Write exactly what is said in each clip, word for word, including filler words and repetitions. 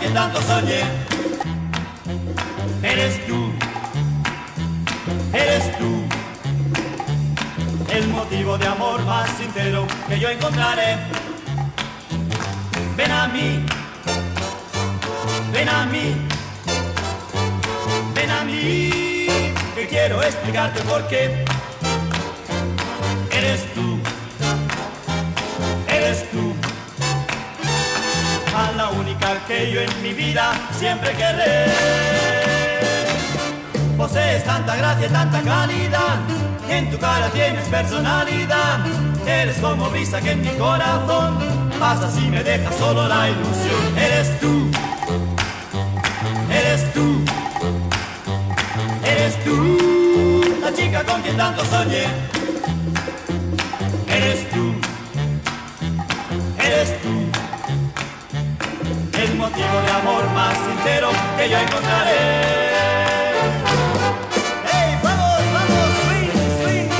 quien tanto soñé. Eres tú, eres tú, el motivo de amor más sincero que yo encontraré. Ven a mí, ven a mí, ven a mí, que quiero explicarte por qué. Eres tú, eres tú, a la única que yo en mi vida siempre querré. Posees tanta gracia y tanta calidad, en tu cara tienes personalidad. Eres como brisa que en mi corazón pasa si me dejas solo la ilusión. Eres tú, eres tú, eres tú, la chica con quien tanto soñé. Eres tú, eres tú, el motivo de amor más sincero que yo encontraré. ¡Hey, vamos, vamos, swing, swing!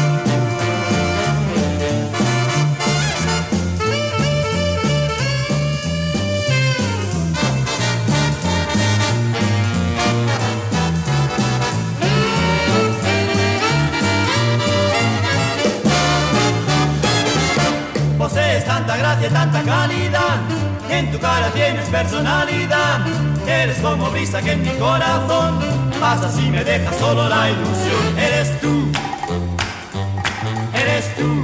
Posees tanta gracia y tanta calidad, en tu cara tienes personalidad. Eres como brisa que en mi corazón pasa si me dejas solo la ilusión. Eres tú, eres tú,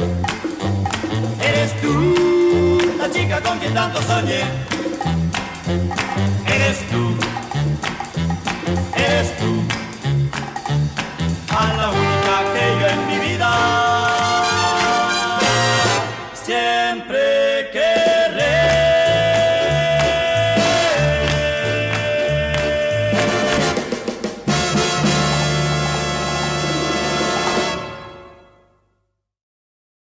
eres tú, la chica con quien tanto soñé. Eres tú.